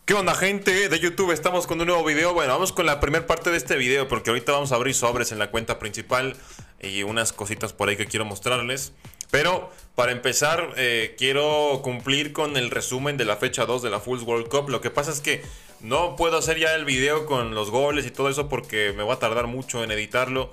¿Qué onda, gente de YouTube? Estamos con un nuevo video. Bueno, vamos con la primera parte de este video porque ahorita vamos a abrir sobres en la cuenta principal y unas cositas por ahí que quiero mostrarles. Pero para empezar, quiero cumplir con el resumen de la fecha 2 de la Fulls World Cup. Lo que pasa es que no puedo hacer ya el video con los goles y todo eso porque me va a tardar mucho en editarlo.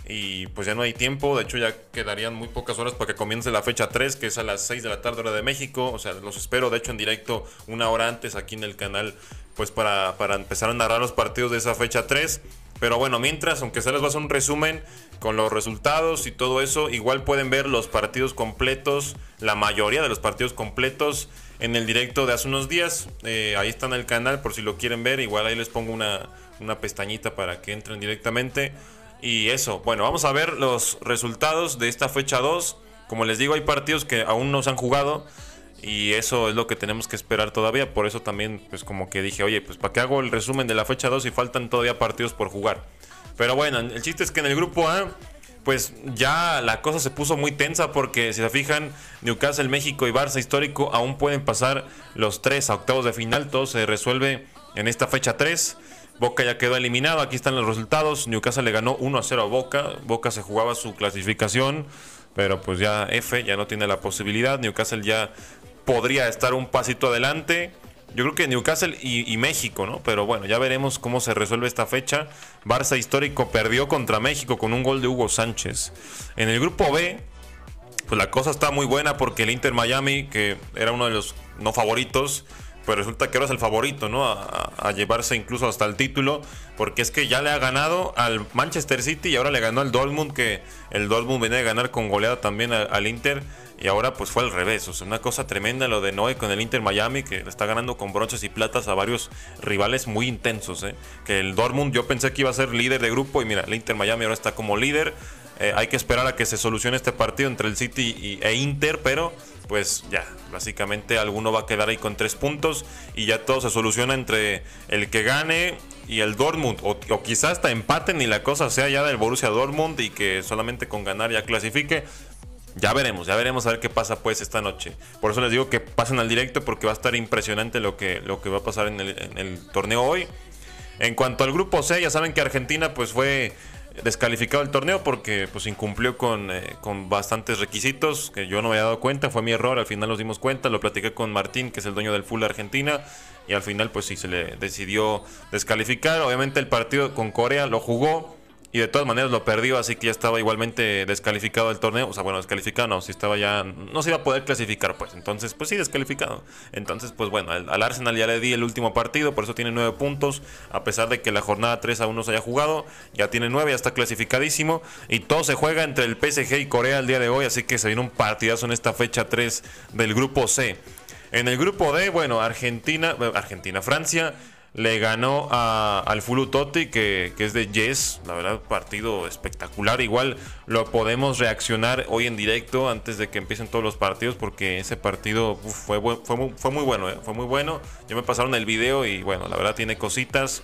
Y pues ya no hay tiempo, de hecho ya quedarían muy pocas horas para que comience la fecha 3, que es a las 6 de la tarde hora de México. O sea, los espero de hecho en directo una hora antes aquí en el canal, pues para empezar a narrar los partidos de esa fecha 3. Pero bueno, mientras, aunque se les va a hacer un resumen con los resultados y todo eso, igual pueden ver los partidos completos, la mayoría de los partidos completos en el directo de hace unos días. Ahí está en el canal por si lo quieren ver, igual ahí les pongo una pestañita para que entren directamente. Y eso, bueno, vamos a ver los resultados de esta fecha 2. Como les digo, hay partidos que aún no se han jugado y eso es lo que tenemos que esperar todavía. Por eso también, pues como que dije, oye, pues ¿para qué hago el resumen de la fecha 2 si faltan todavía partidos por jugar? Pero bueno, el chiste es que en el grupo A, pues ya la cosa se puso muy tensa porque si se fijan, Newcastle, México y Barça Histórico aún pueden pasar los tres a octavos de final. Todo se resuelve en esta fecha 3. Boca ya quedó eliminado, aquí están los resultados. Newcastle le ganó 1-0 a Boca. Boca se jugaba su clasificación, pero pues ya F ya no tiene la posibilidad. Newcastle ya podría estar un pasito adelante. Yo creo que Newcastle y México, ¿no? Pero bueno, ya veremos cómo se resuelve esta fecha. Barça Histórico perdió contra México con un gol de Hugo Sánchez. En el grupo B, pues la cosa está muy buena porque el Inter Miami, que era uno de los no favoritos, pues resulta que ahora es el favorito, ¿no? A llevarse incluso hasta el título, porque es que ya le ha ganado al Manchester City y ahora le ganó al Dortmund, que el Dortmund venía de ganar con goleada también al Inter, y ahora pues fue al revés. O sea, una cosa tremenda lo de Noé con el Inter Miami, que le está ganando con broches y platas a varios rivales muy intensos, ¿eh? Que el Dortmund yo pensé que iba a ser líder de grupo y mira, el Inter Miami ahora está como líder. Hay que esperar a que se solucione este partido entre el City e Inter, pero pues ya, básicamente alguno va a quedar ahí con 3 puntos y ya todo se soluciona entre el que gane y el Dortmund, o quizás hasta empaten y la cosa sea ya del Borussia Dortmund y que solamente con ganar ya clasifique. Ya veremos a ver qué pasa pues esta noche. Por eso les digo que pasen al directo porque va a estar impresionante lo que va a pasar en el torneo hoy. En cuanto al grupo C, ya saben que Argentina pues fue descalificado el torneo porque pues incumplió con bastantes requisitos que yo no me había dado cuenta, fue mi error, al final nos dimos cuenta, lo platiqué con Martín, que es el dueño del Full Argentina, y al final pues sí se le decidió descalificar. Obviamente el partido con Corea lo jugó y de todas maneras lo perdió, así que ya estaba igualmente descalificado el torneo. O sea, bueno, descalificado no, si estaba ya, no se iba a poder clasificar pues, entonces pues sí, descalificado. Entonces pues bueno, al Arsenal ya le di el último partido, por eso tiene 9 puntos, a pesar de que la jornada 3 aún no se haya jugado, ya tiene 9, ya está clasificadísimo, y todo se juega entre el PSG y Corea el día de hoy, así que se viene un partidazo en esta fecha 3 del grupo C. En el grupo D, bueno, Francia le ganó al Fulu Totti, que es de Yes. La verdad, partido espectacular. Igual lo podemos reaccionar hoy en directo antes de que empiecen todos los partidos, porque ese partido fue muy bueno, fue muy bueno. Ya me pasaron el video y bueno, la verdad tiene cositas.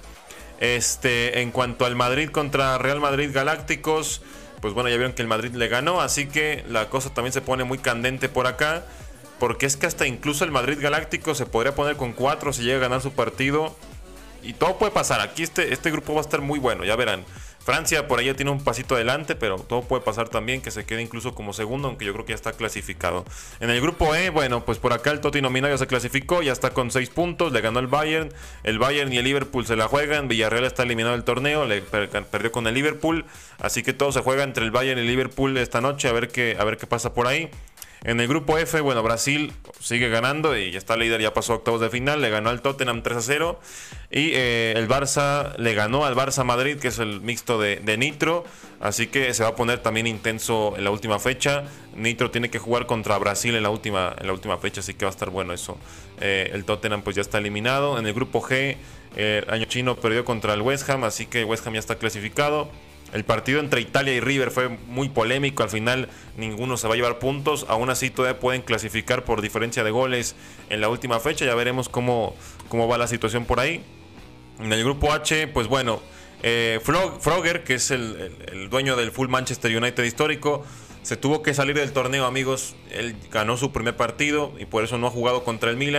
En cuanto al Madrid contra Real Madrid Galácticos, pues bueno, ya vieron que el Madrid le ganó, así que la cosa también se pone muy candente por acá, porque es que hasta incluso el Madrid Galáctico se podría poner con 4 si llega a ganar su partido. Y todo puede pasar. Aquí este grupo va a estar muy bueno, ya verán. Francia por ahí ya tiene un pasito adelante, pero todo puede pasar también, que se quede incluso como segundo, aunque yo creo que ya está clasificado. En el grupo E, bueno, pues por acá el Tottenham nominado ya se clasificó, ya está con 6 puntos, le ganó el Bayern. El Bayern y el Liverpool se la juegan, Villarreal está eliminado del torneo, perdió con el Liverpool, así que todo se juega entre el Bayern y el Liverpool esta noche, a ver qué pasa por ahí. En el grupo F, bueno, Brasil sigue ganando y ya está líder, ya pasó a octavos de final, le ganó al Tottenham 3-0. Y el Barça le ganó al Barça Madrid, que es el mixto de Nitro, así que se va a poner también intenso en la última fecha. Nitro tiene que jugar contra Brasil en la última fecha, así que va a estar bueno eso. El Tottenham pues ya está eliminado. En el grupo G, Año Chino perdió contra el West Ham, así que West Ham ya está clasificado. El partido entre Italia y River fue muy polémico, al final ninguno se va a llevar puntos, aún así todavía pueden clasificar por diferencia de goles en la última fecha, ya veremos cómo va la situación por ahí. En el grupo H, pues bueno, Frogger, que es el dueño del Full Manchester United histórico, se tuvo que salir del torneo, amigos. Él ganó su primer partido y por eso no ha jugado contra el Milan.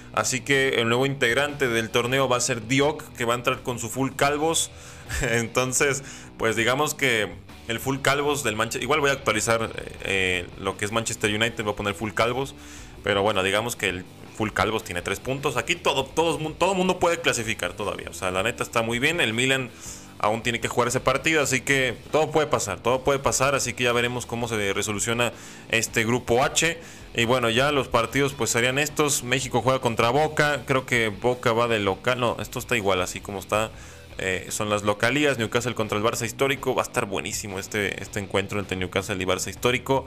Así que el nuevo integrante del torneo va a ser Diok, que va a entrar con su full calvos. Entonces, pues digamos que el full calvos del Manchester... Igual voy a actualizar lo que es Manchester United, voy a poner full calvos. Pero bueno, digamos que el full calvos tiene 3 puntos. Aquí todo mundo puede clasificar todavía. O sea, la neta está muy bien. El Milan aún tiene que jugar ese partido, así que todo puede pasar, así que ya veremos cómo se resoluciona este grupo H. Y bueno, ya los partidos pues serían estos. México juega contra Boca, creo que Boca va de local, no, esto está igual así como está. Son las localías. Newcastle contra el Barça histórico, va a estar buenísimo este encuentro entre Newcastle y Barça histórico.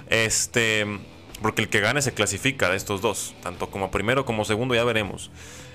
Porque el que gane se clasifica de estos dos, tanto como primero como segundo, ya veremos.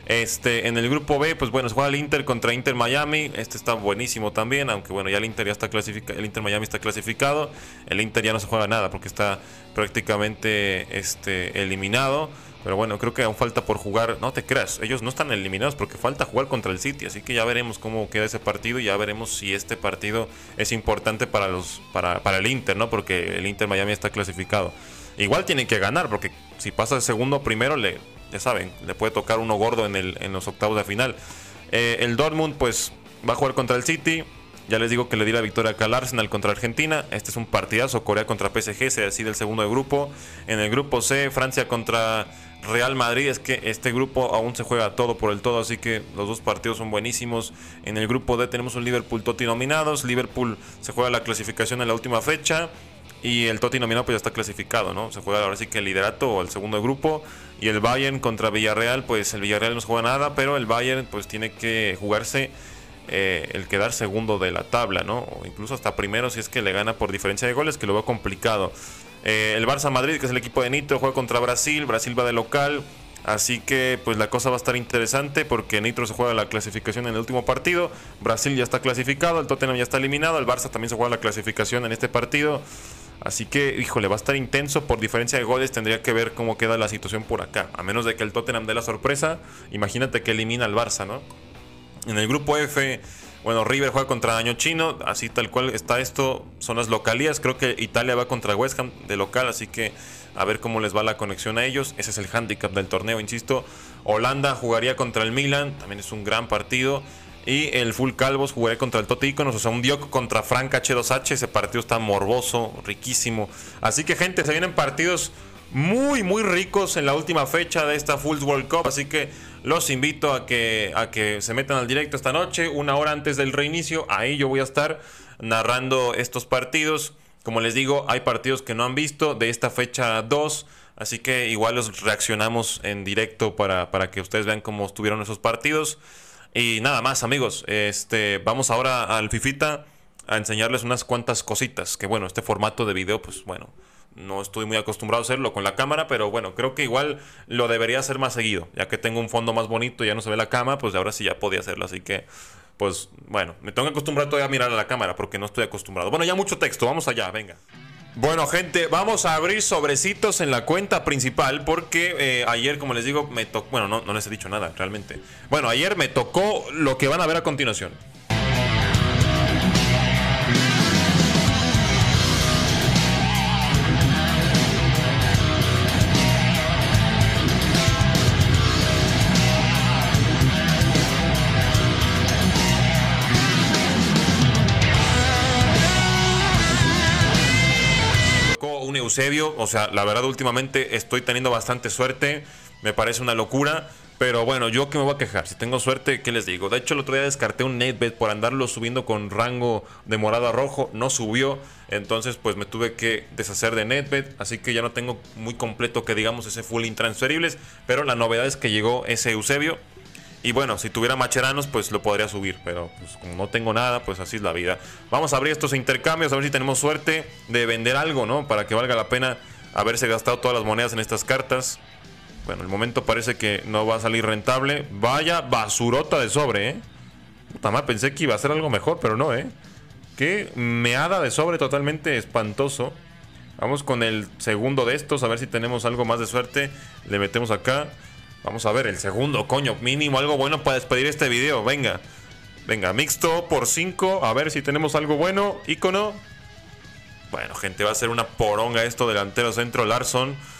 En el grupo B, pues bueno, se juega el Inter contra Inter Miami. Este está buenísimo también, aunque bueno, ya el Inter ya está clasificado, el Inter Miami está clasificado. El Inter ya no se juega nada porque está prácticamente eliminado. Pero bueno, creo que aún falta por jugar. No te creas, ellos no están eliminados porque falta jugar contra el City. Así que ya veremos cómo queda ese partido y ya veremos si este partido es importante para el Inter, ¿no? Porque el Inter Miami está clasificado. Igual tienen que ganar porque si pasa de segundo a primero, ya saben, le puede tocar uno gordo en los octavos de final. El Dortmund pues va a jugar contra el City. Ya les digo que le di la victoria acá al Arsenal contra Argentina. Este es un partidazo. Corea contra PSG, se decide el segundo de grupo. En el grupo C, Francia contra Real Madrid. Es que este grupo aún se juega todo por el todo, así que los dos partidos son buenísimos. En el grupo D tenemos un Liverpool-Totti nominados. Liverpool se juega la clasificación en la última fecha. Y el Totti nominado pues ya está clasificado, ¿no? Se juega ahora sí que el liderato o el segundo de grupo. Y el Bayern contra Villarreal, pues el Villarreal no se juega nada, pero el Bayern pues tiene que jugarse el quedar segundo de la tabla, ¿no? O incluso hasta primero si es que le gana por diferencia de goles, que lo veo complicado. El Barça Madrid, que es el equipo de Nitro, juega contra Brasil. Brasil va de local. Así que pues la cosa va a estar interesante porque Nitro se juega la clasificación en el último partido. Brasil ya está clasificado, el Tottenham ya está eliminado, el Barça también se juega la clasificación en este partido. Así que, híjole, va a estar intenso por diferencia de goles. Tendría que ver cómo queda la situación por acá. A menos de que el Tottenham dé la sorpresa. Imagínate que elimina al Barça, ¿no? En el grupo F, bueno, River juega contra Daño Chino. Así tal cual está esto. Son las localías. Creo que Italia va contra West Ham de local. Así que a ver cómo les va la conexión a ellos. Ese es el handicap del torneo, insisto. Holanda jugaría contra el Milan. También es un gran partido. Y el full calvos jugaré contra el Totti Iconos, o sea, un Diok contra Frank H2H. Ese partido está morboso, riquísimo. Así que, gente, se vienen partidos muy, muy ricos en la última fecha de esta Full World Cup. Así que los invito a que se metan al directo esta noche, una hora antes del reinicio. Ahí yo voy a estar narrando estos partidos. Como les digo, hay partidos que no han visto de esta fecha 2. Así que igual los reaccionamos en directo para que ustedes vean cómo estuvieron esos partidos. Y nada más, amigos, vamos ahora al Fifita a enseñarles unas cuantas cositas. Que bueno, este formato de video, pues bueno, no estoy muy acostumbrado a hacerlo con la cámara, pero bueno, creo que igual lo debería hacer más seguido. Ya que tengo un fondo más bonito y ya no se ve la cama, pues ahora sí ya podía hacerlo. Así que, pues bueno, me tengo que acostumbrar todavía a mirar a la cámara porque no estoy acostumbrado. Bueno, ya mucho texto, vamos allá, venga. Bueno, gente, vamos a abrir sobrecitos en la cuenta principal porque ayer, como les digo, me tocó... Bueno, no les he dicho nada, realmente. Bueno, ayer me tocó lo que van a ver a continuación. Un Eusebio, o sea, la verdad últimamente estoy teniendo bastante suerte, me parece una locura, pero bueno, yo que me voy a quejar, si tengo suerte, ¿qué les digo? De hecho el otro día descarté un NetBet por andarlo subiendo con rango de morado a rojo, no subió, entonces pues me tuve que deshacer de NetBet, así que ya no tengo muy completo que digamos ese full intransferibles, pero la novedad es que llegó ese Eusebio. Y bueno, si tuviera Macheranos, pues lo podría subir. Pero pues como no tengo nada, pues así es la vida. Vamos a abrir estos intercambios, a ver si tenemos suerte de vender algo, ¿no? Para que valga la pena haberse gastado todas las monedas en estas cartas. Bueno, el momento parece que no va a salir rentable. Vaya basurota de sobre, ¿eh? Puta madre, pensé que iba a ser algo mejor, pero no, ¿eh? Qué meada de sobre totalmente espantoso. Vamos con el segundo de estos, a ver si tenemos algo más de suerte. Le metemos acá. Vamos a ver, el segundo, coño, mínimo algo bueno para despedir este video, venga. Venga, mixto por 5, a ver si tenemos algo bueno, ícono. Bueno, gente, va a ser una poronga esto, delantero centro, Larsson.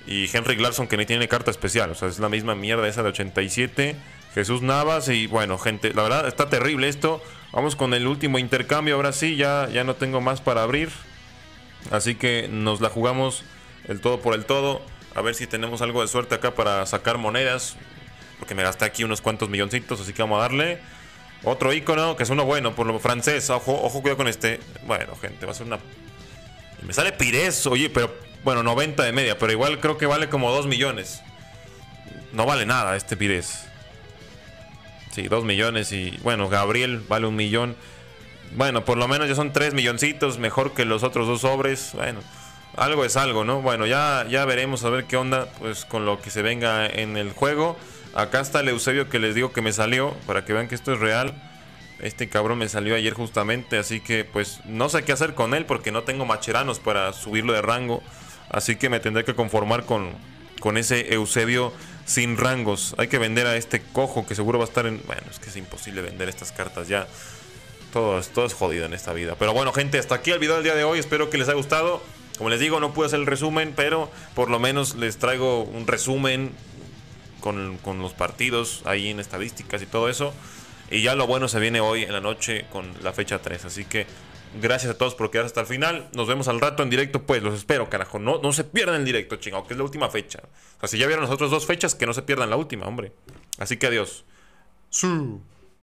Y Henrik Larsson, que ni tiene carta especial. O sea, es la misma mierda esa de 87. Jesús Navas. Y bueno, gente, la verdad está terrible esto. Vamos con el último intercambio. Ahora sí, ya no tengo más para abrir. Así que nos la jugamos el todo por el todo. A ver si tenemos algo de suerte acá para sacar monedas. Porque me gasté aquí unos cuantos milloncitos. Así que vamos a darle. Otro icono, que es uno bueno, por lo francés. Ojo, cuidado con este. Bueno, gente, va a ser una... Y me sale Pires, oye, pero... Bueno, 90 de media, pero igual creo que vale como 2 millones. No vale nada este Pires. Sí, 2 millones y... Bueno, Gabriel vale 1 millón. Bueno, por lo menos ya son 3 milloncitos. Mejor que los otros 2 sobres. Bueno, algo es algo, ¿no? Bueno, ya veremos a ver qué onda, pues, con lo que se venga en el juego. Acá está el Eusebio que les digo que me salió, para que vean que esto es real. Este cabrón me salió ayer justamente, así que pues no sé qué hacer con él porque no tengo macheranos para subirlo de rango. Así que me tendré que conformar con ese Eusebio sin rangos. Hay que vender a este cojo que seguro va a estar en... Bueno, es que es imposible vender estas cartas ya. Todo es jodido en esta vida. Pero bueno, gente, hasta aquí el video del día de hoy. Espero que les haya gustado. Como les digo, no pude hacer el resumen, pero por lo menos les traigo un resumen con los partidos ahí en estadísticas y todo eso. Y ya lo bueno se viene hoy en la noche con la fecha 3. Así que gracias a todos por quedar hasta el final. Nos vemos al rato en directo, pues los espero, carajo. No se pierdan el directo, chingado, que es la última fecha. O sea, si ya vieron las otras 2 fechas, que no se pierdan la última, hombre. Así que adiós. Sí.